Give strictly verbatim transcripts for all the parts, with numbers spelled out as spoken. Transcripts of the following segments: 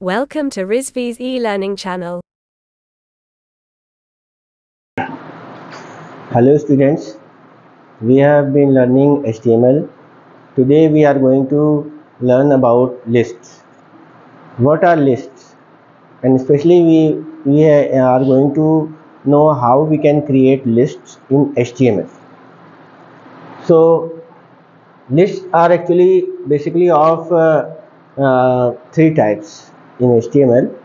Welcome to Rizvi's e-learning channel. Hello students, we have been learning H T M L. Today we are going to learn about lists. What are lists? And especially we, we are going to know how we can create lists in H T M L. So lists are actually basically of uh, uh, three types in H T M L.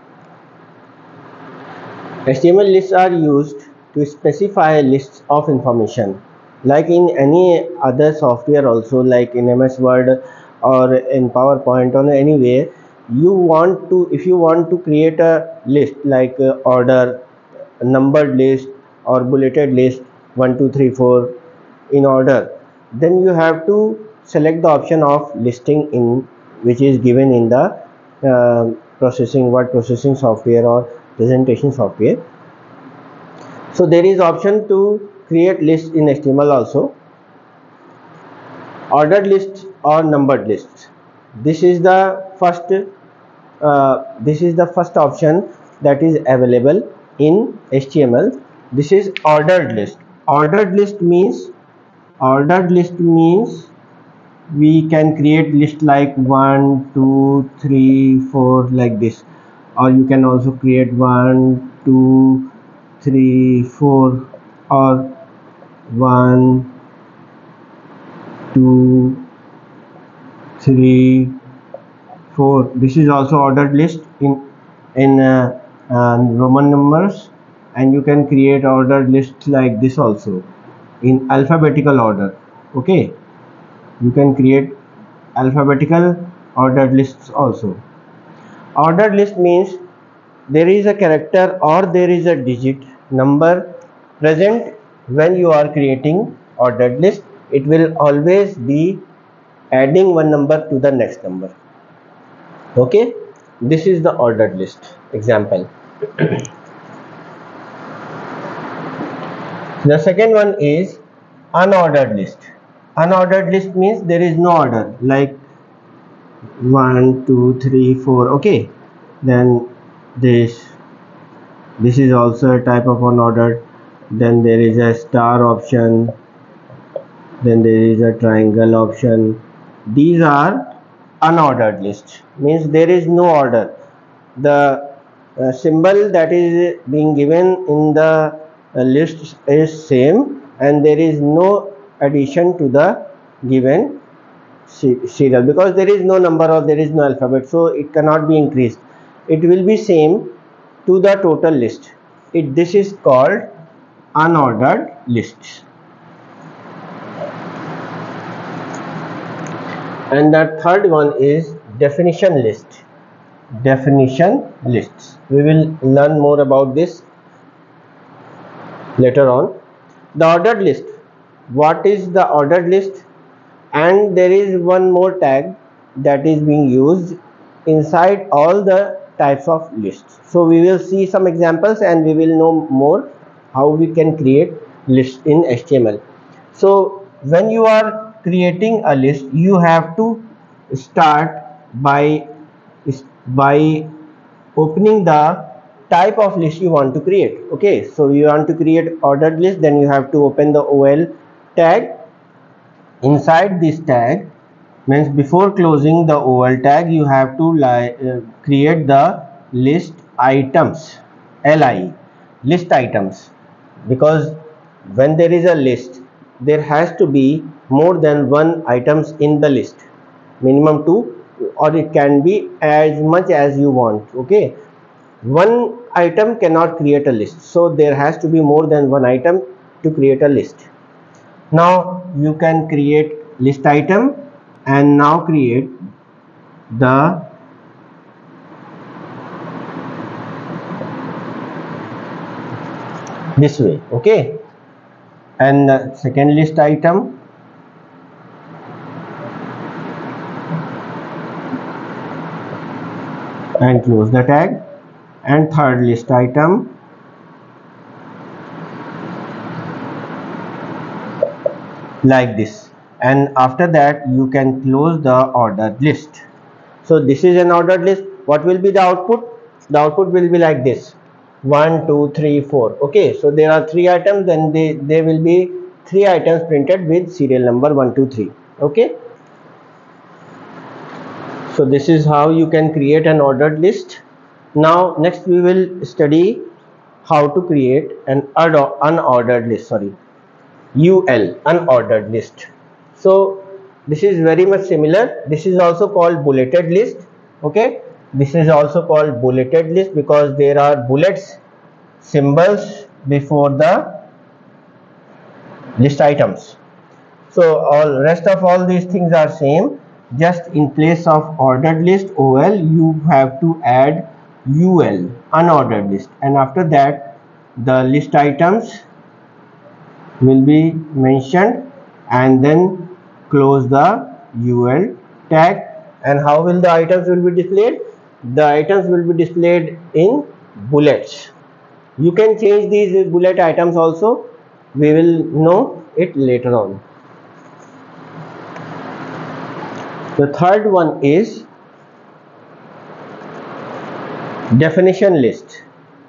H T M L lists are used to specify lists of information, like in any other software also, like in M S Word or in PowerPoint or anywhere. You want to, if you want to create a list like uh, order, numbered list or bulleted list one two three four in order, then you have to select the option of listing in, which is given in the uh, processing word processing software or presentation software. So there is option to create list in H T M L also, ordered list or numbered lists. This is the first uh, this is the first option that is available in H T M L. This is ordered list. Ordered list means ordered list means we can create list like one two three four like this, or you can also create one two three four or one two three four. This is also ordered list in in uh, uh, Roman numbers, and you can create ordered lists like this also in alphabetical order. Okay, you can create alphabetical ordered lists also. Ordered list means there is a character or there is a digit number present when you are creating ordered list. It will always be adding one number to the next number. Okay, this is the ordered list example. The second one is unordered list. Unordered list means there is no order, like one two three four. Okay, then this this is also a type of unordered. Then there is a star option, then there is a triangle option. These are unordered lists, means there is no order. The uh, symbol that is being given in the uh, list is same, and there is no addition to the given serial, because there is no number or there is no alphabet, so it cannot be increased. It will be same to the total list. It this is called unordered lists. And the third one is definition list. Definition lists, we will learn more about this later on. The ordered list, what is the ordered list? And there is one more tag that is being used inside all the types of lists. So we will see some examples and we will know more how we can create lists in H T M L. So when you are creating a list, you have to start by by opening the type of list you want to create. Okay, so you want to create ordered list, then you have to open the O L tag. Inside this tag, means before closing the O L tag, you have to uh, create the list items, L I, list items, because when there is a list, there has to be more than one items in the list, minimum two, or it can be as much as you want. Okay, one item cannot create a list, so there has to be more than one item to create a list. Now you can create list item and now create the this way. Okay, and the second list item, and close the tag, and third list item, like this, and after that you can close the ordered list. So this is an ordered list. what will be the output? The output will be like this: one, two, three, four. Okay, so there are three items, then they there will be three items printed with serial number one, two, three. Okay, so this is how you can create an ordered list. Now next we will study how to create an unordered list, sorry, U L, unordered list. So this is very much similar. This is also called bulleted list. Okay, this is also called bulleted list because there are bullets, symbols before the list items. So all rest of all these things are same, just in place of ordered list O L you have to add U L, unordered list, and after that the list items will be mentioned and then close the U L tag. And how will the items will be displayed? The items will be displayed in bullets. You can change these bullet items also, we will know it later on. The third one is definition list.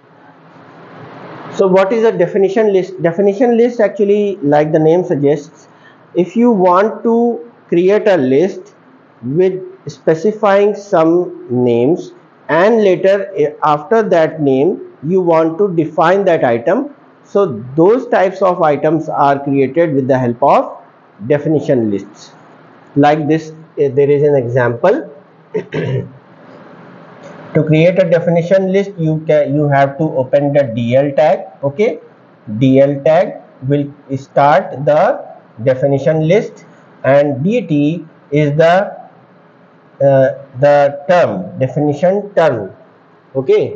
So what is a definition list? Definition list actually, like the name suggests, if you want to create a list with specifying some names and later after that name you want to define that item, so those types of items are created with the help of definition lists. Like this, there is an example. To create a definition list, you can you have to open the D L tag. Okay, D L tag will start the definition list, and D T is the uh, the term, definition term. Okay,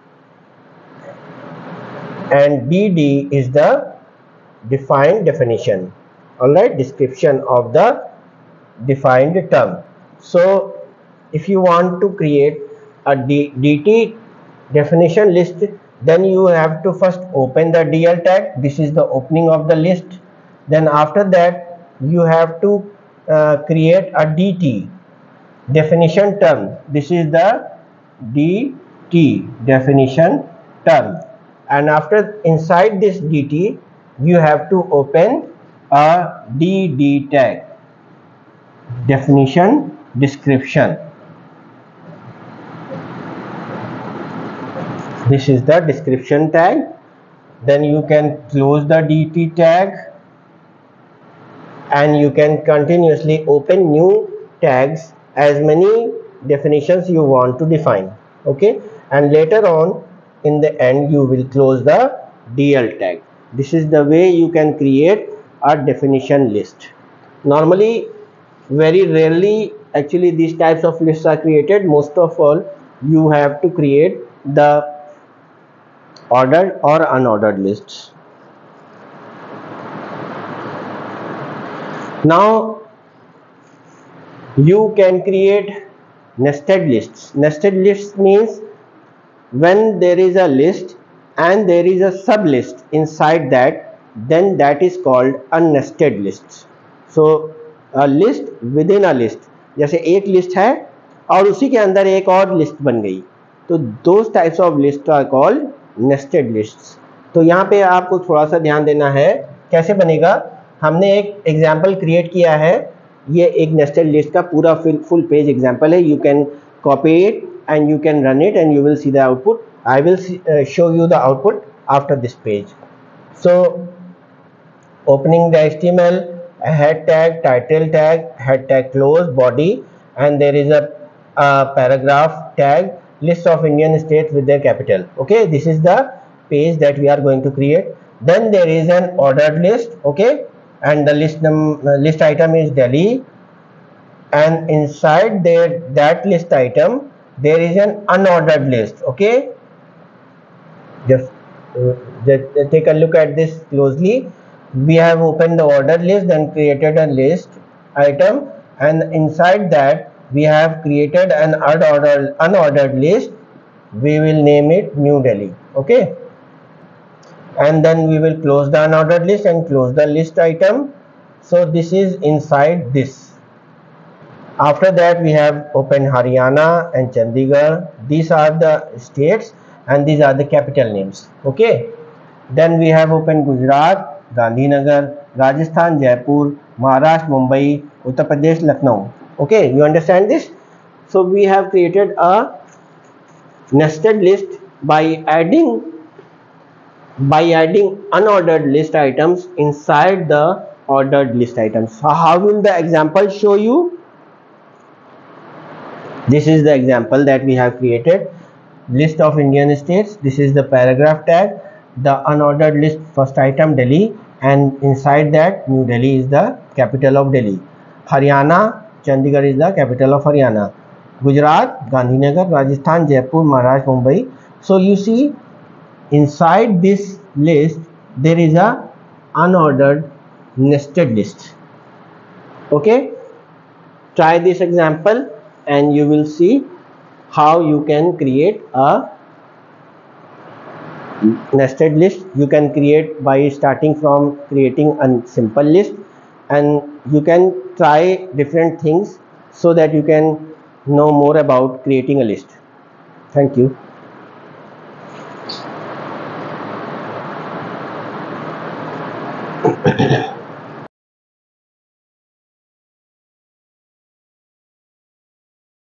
and D D is the defined definition. All right, description of the defined term. So if you want to create a D DT definition list, then you have to first open the D L tag. This is the opening of the list. Then after that you have to uh, create a D T, definition term. This is the D T, definition term, and after inside this D T you have to open a D D tag, definition description. This is the description tag. Then you can close the D T tag and you can continuously open new tags, as many definitions you want to define. Okay, and later on in the end you will close the D L tag. This is the way you can create a definition list. Normally, very rarely actually these types of lists are created. Most of all you have to create the ordered or unordered lists. Now you can create nested lists. Nested lists means when there is a list and there is a sub list inside that, then that is called a nested list. So a list within a list, जैसे एक list है और उसी के अंदर एक और list बन गई, तो those types of lists are called nested lists. तो यहाँ पे आपको थोड़ा सा ध्यान देना है कैसे बनेगा. हमने एक एग्जाम्पल क्रिएट किया है, ये एक नेस्टेड लिस्ट का पूरा फुल पेज एग्जाम्पल है. You can copy it and you can run it and you will see the output. I will see, uh, show you the output after this page. So opening the H T M L, a head tag, title tag, head tag close, body, and there is a, a paragraph tag, list of Indian states with their capital. Okay, this is the page that we are going to create. Then there is an ordered list. Okay, and the list num uh, list item is Delhi, and inside there that list item there is an unordered list. Okay, just, uh, just take a look at this closely. We have opened the ordered list, then created a list item, and inside that we have created an unordered unordered list. We will name it New Delhi. Okay, and then we will close the unordered list and close the list item. So this is inside this After that we have opened Haryana and Chandigarh. These are the states and these are the capital names. Okay. Then we have opened Gujarat, Gandhinagar, Rajasthan, Jaipur, Maharashtra, Mumbai, Uttar Pradesh, Lucknow. Okay, you understand this? So we have created a nested list by adding by adding unordered list items inside the ordered list items. So how will the example show you? This is the example that we have created. List of Indian states. This is the paragraph tag. The unordered list, first item Delhi, and inside that New Delhi is the capital of Delhi. Haryana, Chandigarh is the capital of Haryana. Gujarat, Gandhinagar, Rajasthan, Jaipur, Maharashtra, Mumbai. So you see, inside this list there is a unordered nested list. Okay, try this example and you will see how you can create a nested list. You can create by starting from creating a simple list, and you can try different things so that you can know more about creating a list. Thank you.